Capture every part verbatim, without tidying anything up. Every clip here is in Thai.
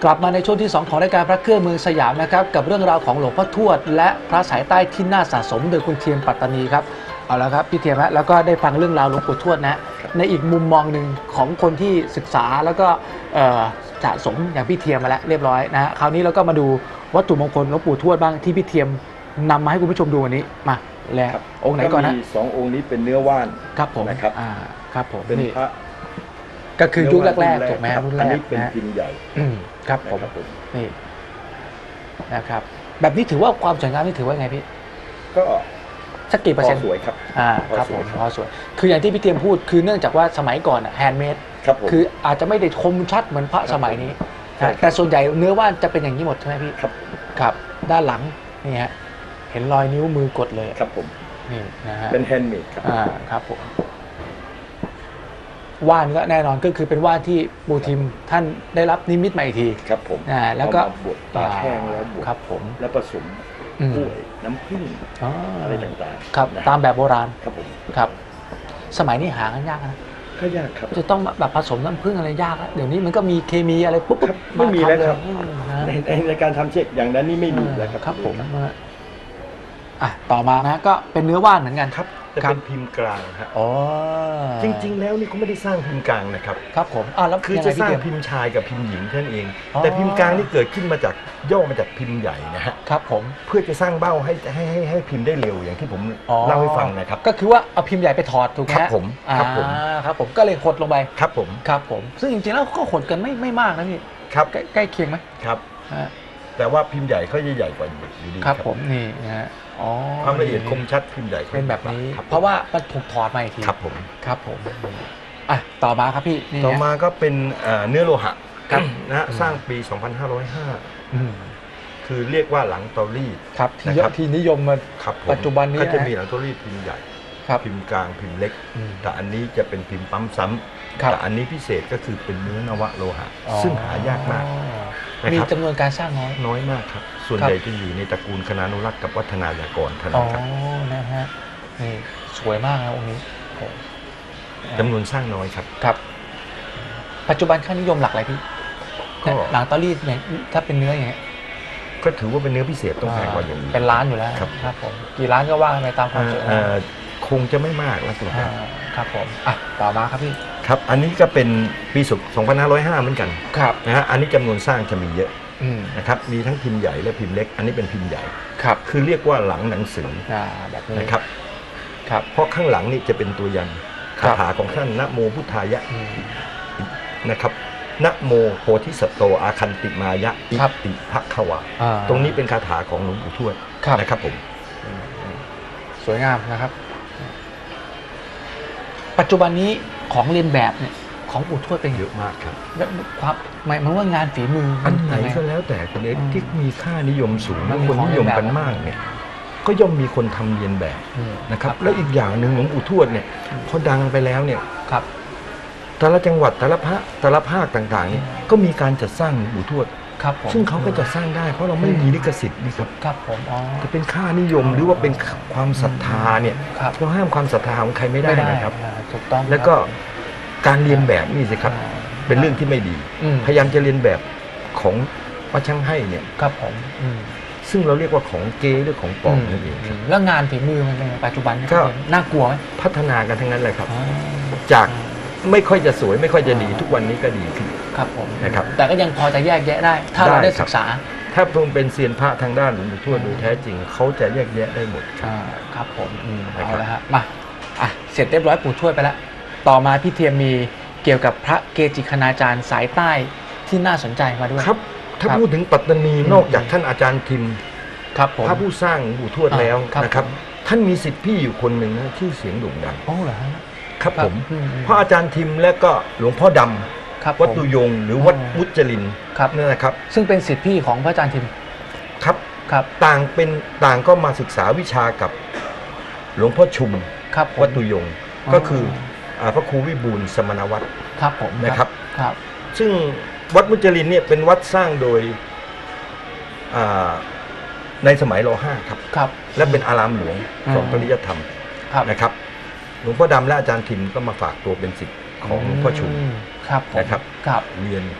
กลับมาในช่วงที่สองของรายการพระเครื่องเมืองสยามนะครับกับเรื่องราวของหลวงพ่อทวดและพระสายใต้ที่น่าสะสมโดยคุณเทียมปัตตานีครับเอาละครับพี่เทียมฮะแล้วก็ได้ฟังเรื่องราวหลวงปู่ทวดนะในอีกมุมมองหนึ่งของคนที่ศึกษาแล้วก็สะสมอย่างพี่เทียมมาแล้วเรียบร้อยนะฮะคราวนี้เราก็มาดูวัตถุมงคลหลวงปู่ทวดบ้างที่พี่เทียมนำมาให้คุณผู้ชมดูวันนี้มาแล้วองค์ไหนก่อนนะสององค์นี้เป็นเนื้อว่านครับผมนะครับอ่าครับผมเป็นพระก็คือยุคแรกๆถูกไหมรุ่นแรกอันนี้เป็นพิมพ์ใหญ่ครับผมนี่นะครับแบบนี้ถือว่าความสวยงามนี่ถือว่าไงพี่ก็สักกี่เปอร์เซ็นต์สวยครับอ่าครับผมพอสวยคืออย่างที่พี่เตรียมพูดคือเนื่องจากว่าสมัยก่อนแฮนด์เมดคืออาจจะไม่ได้คมชัดเหมือนพระสมัยนี้แต่ส่วนใหญ่เนื้อว่านจะเป็นอย่างนี้หมดใช่ไหมพี่ครับครับด้านหลังนี่ฮะเห็นรอยนิ้วมือกดเลยครับผมนี่นะฮะเป็นแฮนด์เมดครับอ่าครับผมว่านก็แน่นอนก็คือเป็นว่านที่ปู่ทิมท่านได้รับนิมิตมาอีกทีครับผมอ่าแล้วก็บดตาแห้งแล้วบดครับผมแล้วผสมกล้วยน้ำผึ้งอะไรต่างๆครับตามแบบโบราณครับผมครับสมัยนี้หากันยากนะก็ยากครับจะต้องแบบผสมน้ำผึ้งอะไรยากแล้วเดี๋ยวนี้มันก็มีเคมีอะไรปุ๊บไม่มีแล้วครับในในการทำเช็คอย่างนั้นนี่ไม่มีแล้วครับครับผมอ่ะต่อมานะก็เป็นเนื้อว่านเหมือนกันครับจะเป็นพิมพ์กลางครับอ๋อจริงๆแล้วนี่เขาไม่ได้สร้างพิมพ์กลางนะครับครับผมอ่าแล้วคือจะสร้างพิมพ์ชายกับพิมพ์หญิงแค่นั้นเองแต่พิมพ์กลางนี่เกิดขึ้นมาจากย่อมาจากพิมพ์ใหญ่นะฮะครับผมเพื่อจะสร้างเบ้าให้ให้ให้ให้พิมพ์ได้เร็วอย่างที่ผมเล่าให้ฟังนะครับก็คือว่าเอาพิมพ์ใหญ่ไปถอดถูกไหมครับผมครับผมครับผมก็เลยหดลงไปครับผมครับผมซึ่งจริงๆแล้วก็หดกันไม่ไม่มากนะพี่ครับใกล้เคียงไหมครับแต่ว่าพิมพ์ใหญ่เขาจะใหญ่กว่าอยู่ดีครับผมนี่นะฮะความละเอียดคมชัดพิมพ์ใหญ่เป็นแบบนี้เพราะว่ามันถูกถอดมาอีกทีครับผมครับผมอ่ะต่อมาครับพี่ต่อมาก็เป็นเนื้อโลหะนะสร้างปีสองพันห้าร้อยห้าคือเรียกว่าหลังเตารีดครับที่เยอะที่นิยมมาปัจจุบันนี้ก็จะมีหลังเตารีดพิมพ์ใหญ่พิมพ์กลางพิมพ์เล็กแต่อันนี้จะเป็นพิมพ์ปั๊มซ้ำแต่อันนี้พิเศษก็คือเป็นเนื้อนวโลหะซึ่งหายากมากมีจำนวนการสร้างน้อยน้อยมากครับส่วนใหญ่จะอยู่ในตระกูลคณานุรักษ์กับวัฒนายากรเท่านั้นครับอ๋อนะฮะนี่สวยมากนะองค์นี้จำนวนสร้างน้อยครับครับปัจจุบันค่านิยมหลักอะไรพี่หลังเตารีดเนี่ยถ้าเป็นเนื้ออย่างเงี้ยก็ถือว่าเป็นเนื้อพิเศษต้องแพงกว่าอย่างนี้เป็นล้านอยู่แล้วครับผมกี่ล้านก็ว่าไปตามความสวยงามคงจะไม่มากแล้วครับครับผมอ่ะต่อมาครับพี่ครับอันนี้ก็เป็นปีสองพันห้าร้อยห้าเหมือนกันครับนะฮะอันนี้จำนวนสร้างจะมีเยอะนะครับมีทั้งพิมพ์ใหญ่และพิมพ์เล็กอันนี้เป็นพิมพ์ใหญ่ครับคือเรียกว่าหลังหนังสือนะครับครับเพราะข้างหลังนี่จะเป็นตัวยันคาถาของท่านนะโมพุทธายะนะครับนะโมโพธิสัตโตอาคันติมายะอิติภควาตรงนี้เป็นคาถาของหลวงปู่ทวดนะครับผมสวยงามนะครับปัจจุบันนี้ของเรียนแบบเนี่ยของปู่ทวดเป็นเยอะมากครับความหมายมันว่างานฝีมืออันไหนก็แล้วแต่คนเล็กที่มีค่านิยมสูงคนนิยมกันมากเนี่ยก็ย่อมมีคนทำเรียนแบบนะครับแล้วอีกอย่างหนึ่งของปู่ทวดเนี่ยพอดังไปแล้วเนี่ยครับแต่ละจังหวัดแต่ละภาคแต่ละภาคต่างๆเนี่ยก็มีการจัดสร้างปู่ทวดซึ่งเขาก็จะสร้างได้เพราะเราไม่มีลิขสิทธิ์นี่ครับครับผมจะเป็นค่านิยมหรือว่าเป็นความศรัทธาเนี่ยเราห้ามความศรัทธาของใครไม่ได้นะครับถูกต้องแล้วก็การเรียนแบบนี่สิครับเป็นเรื่องที่ไม่ดีพยายามจะเรียนแบบของวัดช่างให้เนี่ยครับผมซึ่งเราเรียกว่าของเก๊หรือของปลอมนั่นเองแล้วงานฝีมือมันเป็นปัจจุบันก็น่ากลัวไหมพัฒนากันทั้งนั้นเลยครับจากไม่ค่อยจะสวยไม่ค่อยจะดีทุกวันนี้ก็ดีขึ้นครับผมนะครับแต่ก็ยังพอจะแยกแยะได้ถ้าเราได้ศึกษาถ้าผมเป็นเซียนพระทางด้านหลวงปู่ทวดโดยแท้จริงเขาจะแยกแยะได้หมดครับผมเอาละฮะมาอ่ะเสร็จเรียบร้อยปู่ทวดไปแล้วต่อมาพี่เทียมมีเกี่ยวกับพระเกจิคณาจารย์สายใต้ที่น่าสนใจมาด้วยครับถ้าพูดถึงปัตตานีนอกจากท่านอาจารย์ทิมครับผมพระผู้สร้างปู่ทวดแล้วนะครับท่านมีศิษย์พี่อยู่คนหนึ่งนะที่เสียงโด่งดังอ๋อเหรอฮะครับผมเพราะอาจารย์ทิมและก็หลวงพ่อดำวัดตุยงหรือวัดมุจลินนี่นะครับซึ่งเป็นศิษย์พี่ของพระอาจารย์ทิมครับครับต่างเป็นต่างก็มาศึกษาวิชากับหลวงพ่อชุมวัดตุยงก็คือพระครูวิบูลย์สมณวัตรครับผมนะครับครับซึ่งวัดมุจลินเนี่ยเป็นวัดสร้างโดยในสมัยร.ห้าครับครับและเป็นอารามหลวงสอนปริยธรรมนะครับหลวงพ่อดำและอาจารย์ทิมก็มาฝากตัวเป็นศิษย์ของหลวงพ่อชุมนะครับเรียน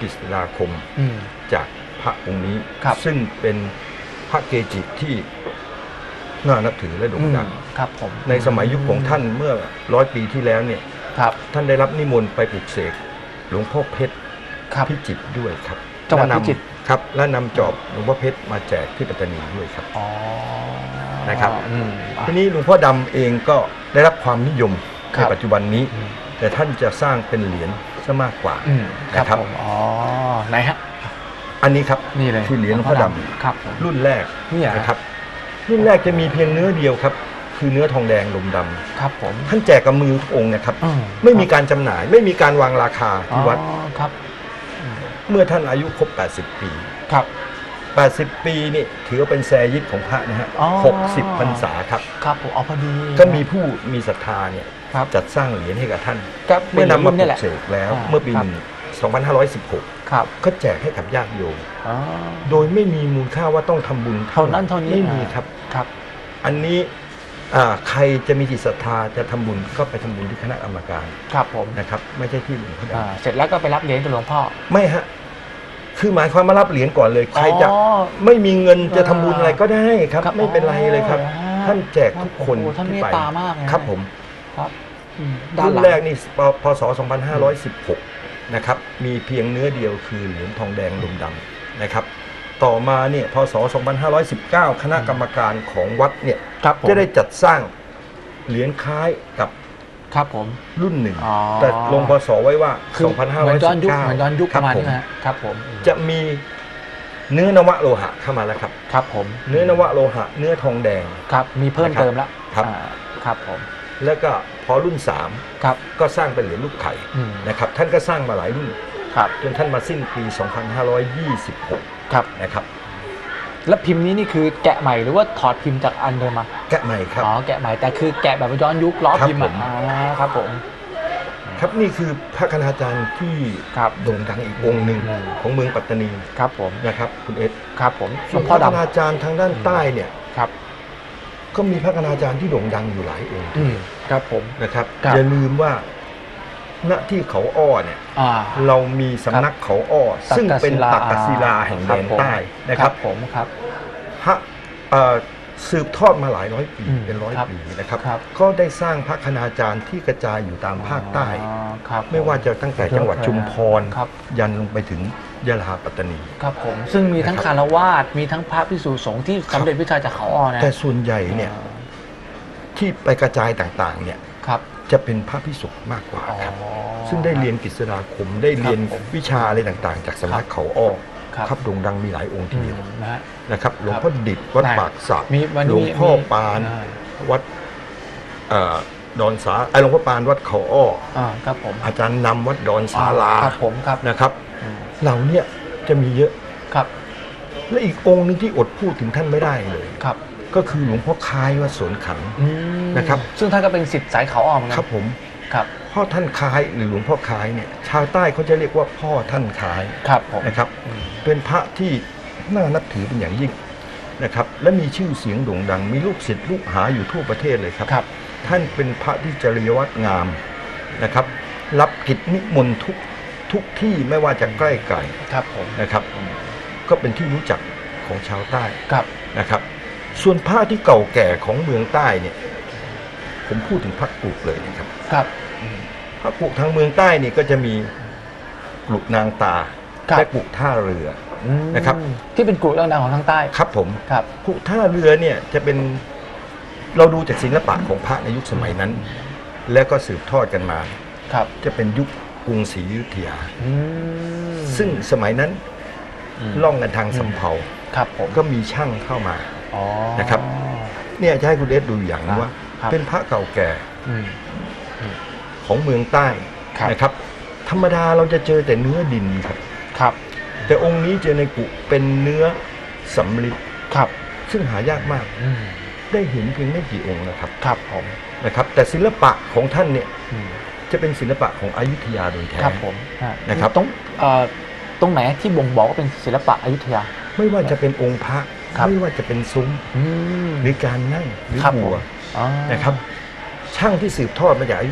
กฤษฎาคมอืมจากพระองค์นี้ครับซึ่งเป็นพระเกจิที่น่านับถือและโด่งดังอืมครับผมในสมัยยุคของท่านเมื่อร้อยปีที่แล้วเนี่ยครับท่านได้รับนิมนต์ไปปลุกเสกหลวงพ่อเพชรครับพิจิตรด้วยครับจังหวัดและนำพิจิตรครับและนำจอบหลวงพ่อเพชรมาแจกที่ปัตตานีด้วยครับอ๋อนะครับอืมอ่ะทีนี้หลวงพ่อดำเองก็ได้รับความนิยมครัในบปัจจุบันนี้อืมแต่ท่านจะสร้างเป็นเหรียญซะมากกว่าอืมครับนะครับผมอ๋อไหนฮะอันนี้ครับนี่เลยคือเหรียญหลวงพ่อดำครับผมรุ่นแรกเนี่ยนะครับ รุ่นแรกจะมีเพียงเนื้อเดียวครับ คือเนื้อทองแดงลมดำครับผมท่านแจกกับมือทุกองค์นะครับอืไม่มีการจำหน่าย ไม่มีการวางราคาที่วัดอ๋อครับอืมเมื่อท่านอายุครบ แปดสิบ ปีครับแปดสิบ ปีนี่ถือว่าเป็นแซยิดของพระนะฮะอ๋อหกสิบพรรษาครับครับผมเอาพอดีก็มีผู้มีศรัทธาเนี่ยครับจัดสร้างเหรียญให้กับท่านครับเมื่อนำมาปนี่ลุแหกละเสกแล้วอ่าเมื่อปีครับหนึ่งสองพันห้าร้อยสิบหกครับก็แจกให้กับญาติโยมอ๋อโดยไม่มีมูลค่าว่าต้องทำบุญเท่านั้นเท่านี้ไม่มีครับครับอันนี้อ่าใครจะมีจิตศรัทธาจะทำบุญก็ไปทำบุญที่คณะกรรมการครับผมนะครับ ไม่ใช่ที่หลวงพ่อดอ่าเสร็จแล้วก็ไปรับเหรียญจากหลวงพ่อำไม่ฮะคือหมายความมารับเหรียญก่อนเลย ใครจะอ๋อไม่มีเงินจะทำบุญอะไรก็ได้ครับครับไม่เป็นไรเลยครับอ๋อท่านแจกทุกคนโอ้โหท่านที่เมตไปตามากเลยนะครับผมครับอืมด้านรุ่นหลังแรกนี่ปพศสองพันห้าร้อยสิบหกนะครับมีเพียงเนื้อเดียวคือเหรียญทองแดงลมดำนะครับ ต่อมาเนี่ยพศสองพันห้าร้อยสิบเก้าคณะกรรมการของวัดเนี่ยครับผมจะได้จัดสร้างเหรียญคล้ายกับครับผมรุ่นหนึ่งอ๋อแต่ลงพศไว้ว่าคือเหมือนย้อนยุคสองพันห้าร้อยสิบเก้าเหมือนย้อนยุคประมาณนี้คบผนะฮะครับผมจะมีเนื้อนวโลหะเข้ามาแล้วครับครับผมเนื้อนวโลหะ เนื้อทองแดงครับมีเพิ่มเติมแล้วครับอ่าครับผมแล้วก็พอรุ่นสามครับก็สร้างเป็นเหรียญลูกไข่อืมนะครับ ท่านก็สร้างมาหลายรุ่นครับจนท่านมาสิ้นปี สองพันห้าร้อยยี่สิบหกครับนะครับแล้วพิมพ์นี้นี่คือแกะใหม่หรือว่าถอดพิมพ์จากอันเดิมมาแกะใหม่ครับอ๋อแกะใหม่แต่คือแกะแบบย้อนยุคล้อครับพิมพ์ผอ่ะมอ่าครับผมครับนี่คือพระคณาจารย์ที่ครับโด่งดังอีกองค์หนึ่งอืมของเมืองปัตตานีครับผมนะครับคุณเอสครับผมหลส่ววน งพพ่อระคณาดำจารย์ทางด้านใต้เนี่ยครับก็มีพระคณาจารย์ที่โด่งดังอยู่หลายองค์อืมครับผมนะครับครับอย่าลืมว่าณที่เขาอ้อเนี่ยอ่าเรามีสำนักเขาอ้อ ซึ่งเป็นตักกศิลาแห่งแดนใต้นะครับผมครับพระเอ่อสืบทอดมาหลายร้อยปีอืมเป็นร้อยครับปีนะครับครับก็ได้สร้างพระคณาจารย์ที่กระจายอยู่ตามภาคใต้อ๋อครับไม่ว่าจะตั้งแต่จังหวัดชุมพรครับยันลงไปถึงยะลาปัตตานีครับผมซึ่งมีทั้งนะครับคารวาสมีทั้งพระภิกษุสงฆ์ที่สำเร็จวิชาจากเขาอ้อนะแต่ส่วนใหญ่เนี่ยที่ไปกระจายต่างๆเนี่ยครับจะเป็นพระภิกษุมากกว่าอ๋อครับซึ่งได้เรียนกฤษฎาคมได้เรียนครับผมวิชาอะไรต่างๆ จากสำนักเขาอ้อครับครับโด่งดังมีหลายองค์ทีอืเดียวมนะฮะนะครับหลวงพ่อดิษฐ์วัดไหนปากสระมีวันหลนี้วงพ่อมีปานอ่าวัดเอ่อดอนสาไอหลวงพ่อปานวัดเขาอ้ออ่าครับผมอาจารย์นำวัดดอนสาลาครับผมครับนะครับอืมเหล่าเนี้ยจะมีเยอะครับและอีกองค์หนึงที่อดพูดถึงท่านไม่ได้เลยครับก็คือหลวงพ่อคล้ายวัดสวนขันอืมนะครับซึ่งท่านก็เป็นศิษย์สายเขาอ้อเหมือนกัครับผมครับพ่อท่านคล้ายหรือหลวงพ่อคล้ายเนี่ยชาวใต้เขาจะเรียกว่าพ่อท่านคล้ายครับผมนะครับอืมเป็นพระที่น่านับถือเป็นอย่างยิ่งนะครับ และมีชื่อเสียงโด่งดัง มีลูกศิษย์ลูกหาอยู่ทั่วประเทศเลยครับครับท่านเป็นพระที่จริยวัตรงามนะครับ รับกิจนิมนต์ทุกทุกที่ไม่ว่าจะใกล้ไกลครับผมนะครับ ก็เป็นที่รู้จักของชาวใต้ครับนะครับ ส่วนพระที่เก่าแก่ของเมืองใต้เนี่ยผมพูดถึงพระกุกเลยนะครับครับพระกุทางเมืองใต้นี่ก็จะมีกลุนางตาครับและกลุท่าเรืออืมนะครับที่เป็นกลุ่มดังๆของทางใต้ครับผมครับกลุท่าเรือเนี่ยจะเป็นเราดูจากศิลปะของพระในยุคสมัยนั้น แล้วก็สืบทอดกันมาครับจะเป็นยุคกรุงศรีอยุธยาอืมซึ่งสมัยนั้นอืมล่องกันทางสำเภาครับผมก็มีช่างเข้ามาอ๋อนะครับ เนี่ยจะให้คุณเอสดูอย่างนึงว่าครับเป็นพระเก่าแก่อืมของเมืองใต้ครับนะครับ ธรรมดาเราจะเจอแต่เนื้อดินครับครับแต่องค์นี้เจอในกุเป็นเนื้อสำริดครับซึ่งหายากมากอืมได้เห็นเพียงไม่กี่องค์นะครับครับผมนะครับ แต่ศิลปะของท่านเนี่ยอืมจะเป็นศิลปะของอยุธยาโดยแท้ครับผมอ่านะครับตรงเอ่อตรงไหนที่บ่งบอกว่าเป็นศิลปะอยุธยาไม่ว่าจะเป็นองค์พระครับไม่ว่าจะเป็นซุ้มอืมหรือการนั่งหรือครับบัวผมอ๋อนะครับ ช่างที่สืบทอดมาจากอยุธยา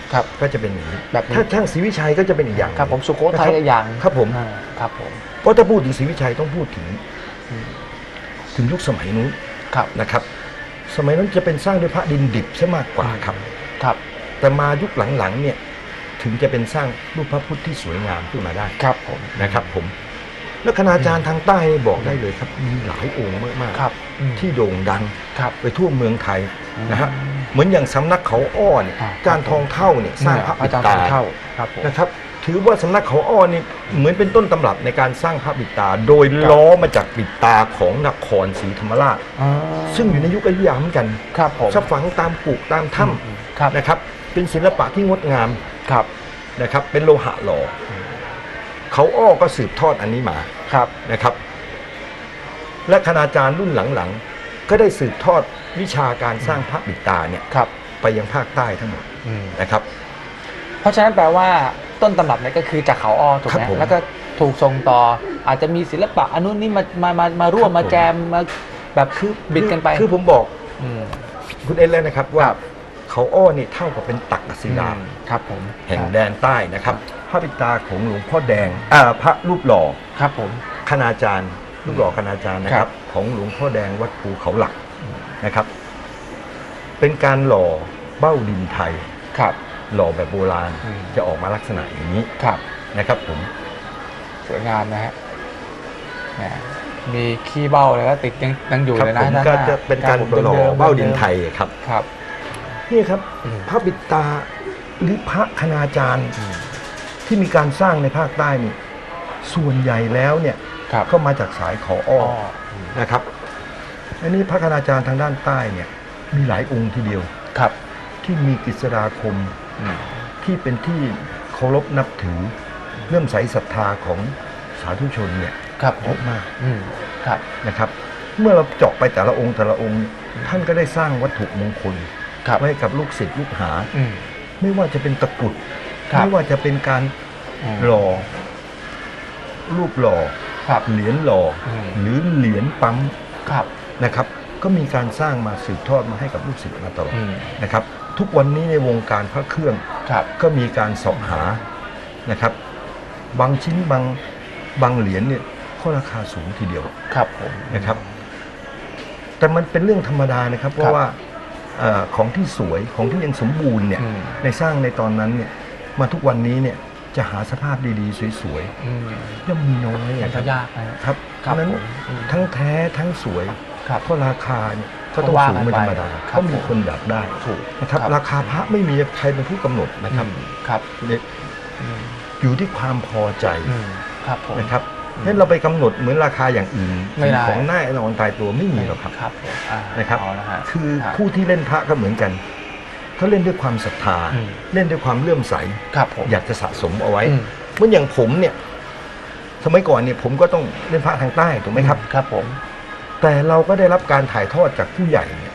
ครับก็จะเป็นอย่างนี้แบบนี้ถ้าช่างศรีวิชัยก็จะเป็นอีกอย่างครับผมสุโขทัยอีกอย่างครับผมอ่าครับผมเพราะถ้าพูดถึงศรีวิชัยต้องพูดถึงถึงยุคสมัยนู้นครับนะครับ สมัยนั้นจะเป็นสร้างด้วยพระดินดิบซะมากกว่าครับครับแต่มายุคหลังๆเนี่ยถึงจะเป็นสร้างรูปพระพุทธที่สวยงามขึ้นมาได้ครับผมนะครับผมแล้วคณาจารย์ทางใต้บอกได้เลยครับมีหลายองค์มากครับอืมๆที่โด่งดังครับไปทั่วเมืองไทยอืมนะฮะเหมือนอย่างสำนักเขาอ้อเนี่ยอ่าจานทองเท่าเนี่ยสร้างพระอาปิดจารย์ตาเข้าครับผมนะครับถือว่าสำนักเขาอ้อนี่เหมือนเป็นต้นตำรับในการสร้างพระปิดตา โดยล้อมาจากปิดตาของนครศรีธรรมราชอ่าซึ่งอยู่ในยุคอยุธยาเหมือนกันครับผมสฝังตามปุตามถ้อืมครับำนะครับเป็นศิลปะที่งดงามครับนะครับเป็นโลหะหล่ออเขาอ้อก็สืบทอดอันนี้มาครับนะครับ และคณาจารย์รุ่นหลังๆ ก็ได้สืบทอดวิชาการสร้างพระปิดตาเนี่ยครับไปยังภาคใต้ทั้งหมดอืมนะครับเพราะฉะนั้นแปลว่าต้นตำรับเนี่ยก็คือจากเขาอ้อถูกครัไหมบผมแล้วก็ถูกส่งต่ออาจจะมีศิลปะอันนู้นนี่มามามามาร่วมครับมาผมแจมมาแบบคือบิดกันไปคือผมบอกอืมคุณเอ็นแล้วนะครับว่าเขาอ้อนี่เท่ากับเป็นตักกศิลาครับผมแห่งแดนใต้นะครับ พระปิดตาของหลวงพ่อแดงอ่าพระรูปหล่อครับผมคณาจารย์รูปหล่อคณาจารย์นะคครัรับ บ ของหลวงพ่อแดงวัดภูเขาหลักนะครับ เป็นการหล่อเบ้าดินไทยครับหล่อแบบโบราณอืมจะออกมาลักษณะอย่างนี้ครับนะครับผมสวยงามนะฮะแหมมีขี้เบ้าเลยก็ติดยังยังอยู่ครับเลยผนะมด้านหก็น้าจะเป็นการคบผมหล่อดิมๆเบ้าดินไทยครับครับนี่ครับอืมพระปิดตาหรือพระคณาจารย์อืมที่มีการสร้างในภาคใต้นี่ส่วนใหญ่แล้วเนี่ยครับก็มาจากสายขออ้ออ้ออืมนะครับอันนี้พระคณาจารย์ทางด้านใต้เนี่ยมีหลายองค์ทีเดียวครับที่มีกฤษฎาคมอืมที่เป็นที่เคารพนับถือเลื่อมใสศรัทธาของสาธุชนเนี่ยครับเยอะมากอืมครับนะครับ เมื่อเราเจาะไปแต่ละองค์แต่ละองค์ ท่านก็ได้สร้างวัตถุมงคลครับไว้กับลูกศิษย์ลูกหาอืมไม่ว่าจะเป็นตะกรุดครับไม่ว่าจะเป็นการอืมหล่อรูปหล่อครับเหรียญหล่ออมหรือเหรียญปั๊มครับนะครับ ก็มีการสร้างมาสืบทอดมาให้กับลูกศิษย์มาตลอดอืมนะครับ ทุกวันนี้ในวงการพระเครื่องครับก็มีการเสอบหานะครับ บางชิ้นบางบางเหรียญเนี่ยก็ราคาสูงทีเดียวครับผมนะครับ แต่มันเป็นเรื่องธรรมดานะครับ เพครัราะบว่าเออของที่สวยของที่ยังสมบูรณ์เนี่ยอืมในสร้างในตอนนั้นเนี่ยมาทุกวันนี้เนี่ยจะหาสภาพดีๆสวยอืมๆย่อมมีน้อยมันคก็รับยากนะฮะครับครัเพบราะฉะนั้นผมอืมทั้งแท้ทั้งสวยครับก็ราคาเนี่ยก็ต้องก็ว่าสูงเป็นกันธรไปรมดาครับก็มีคนอยากได้ถูกนะครับครับราคาพระไม่มีใครเป็นผู้กำหนดนะครับอืมครับเนี่ยอืมอยู่ที่ความพอใจอืมครับผมนะครับฉะนั้นเราไปกำหนดเหมือนราคาอย่างอื่นไม่ได้ของหน้าแน่นอนตายตัวไม่มีหรอกครับครับผมอ่านะครับเอาละฮะคือรับผู้ที่เล่นพระก็เหมือนกันเขาเล่นด้วยความศรัทธาอืมเล่นด้วยความเลื่อมใสครับผมอยากจะสะสมเอาไว้อืมเหมือนอย่างผมเนี่ยสมัยก่อนเนี่ยผมก็ต้องเล่นพระทางใต้ถูกไหมครับครับผมแต่เราก็ได้รับการถ่ายทอดจากผู้ใหญ่เนี่ย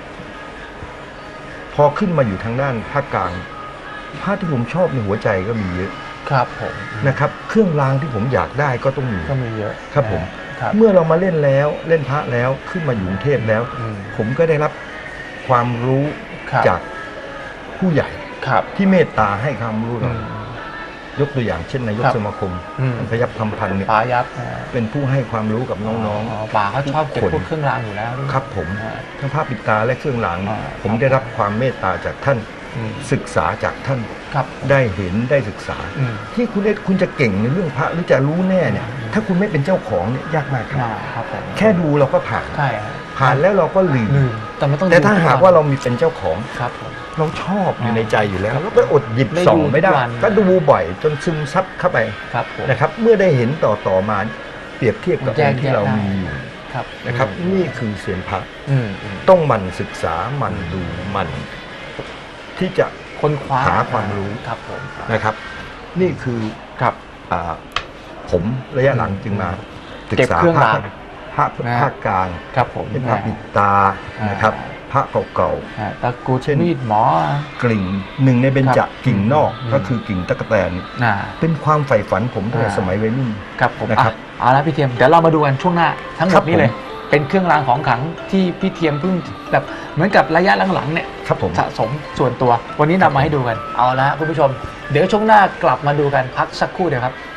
พอขึ้นมาอยู่ทางด้านภาคกลางพระที่ผมชอบในหัวใจก็มีเยอะครับผมนะครับ เครื่องรางที่ผมอยากได้ก็ต้องมีก็มีเยอะครับผมครับเมื่อเรามาเล่นแล้วเล่นพระแล้วขึ้นมาอยู่กรุงเทพแล้วอืมผมก็ได้รับความรู้ครับจากผู้ใหญ่ครับที่เมตตาให้ความรู้อืเรามยกตัวอย่างเช่นนายกครับสมาคมอืมท่านพยัคฆ์คำพันธ์เนี่ยปายับอ่าเป็นผู้ให้ความรู้กับน้องอ๋อป่าเขาชอบเก็บทุกคนพวกเครื่องรางอยู่แล้วด้วยๆ ครับผมอ่าทั้งผ้าปิดตาและเครื่องรางอ่าผมได้รับความเมตตาจากท่านอืมศึกษาจากท่านครับได้เห็นได้ศึกษาอืมที่คุณเอ็ดคุณจะเก่งในเรื่องพระหรือจะรู้แน่เนี่ย ถ้าคุณไม่เป็นเจ้าของเนี่ยยากมากครับอ่าครับผมแค่ดูเราก็ผ่านใช่ฮะผ่านแล้วเราก็ลืมลืมแต่มันต้องแต่ถ้าดูหากทุว่าเรามีเป็นเจ้าของครับผมเราชอบอยู่ในใจอยู่แล้วครับแล้วก็อดหยิบได้ส่องดูไม่ได้ทุกวันก็ดูบ่อยจนซึมซับเข้าไปครับผมนะครับ เมื่อได้เห็นต่อต่อมาเปรียบเทียบกับแยอก งค์ที่เราแยะได้มีอยู่ครับนะครับอืมนี่คือเสียนพระอืมอืมต้องหมั่นศึกษาหมั่นดูหมั่นที่จะค้นคว้าหาความรู้ครับผมนะครับ นี่คือครับอ่าผมระยะหลังจึงมาศึกเก็บษาเครื่องพระรางพระนะภาคกลางครับผมเป็นพระปิดตาอ่านนะครับ พระเก่าอ่าตะกรุดเช่นมีดหมอๆกลิ่งหนึ่งในเบญจครับกิ่งนอกอืมก็คือกิ่งตะกแตนอ่าเป็นความใฝ่ฝันผมตั้งแต่อ่าสมัยวัยรุ่นครับผมนะครับอ่ะเอาละพี่เทียมเดี๋ยวเรามาดูกันช่วงหน้าทั้งหมครัดบนี้เลยผมเป็นเครื่องรางของขลังที่พี่เทียมเพิ่งแบบเหมือนกับระยะหลังๆเนี่ยครับผมสะสมส่วนตัววันนี้นำมาให้ดูกันเอาละคุณผู้ชมเดี๋ยวช่วงหน้ากลับมาดูกันพักสักครู่เดียวครับ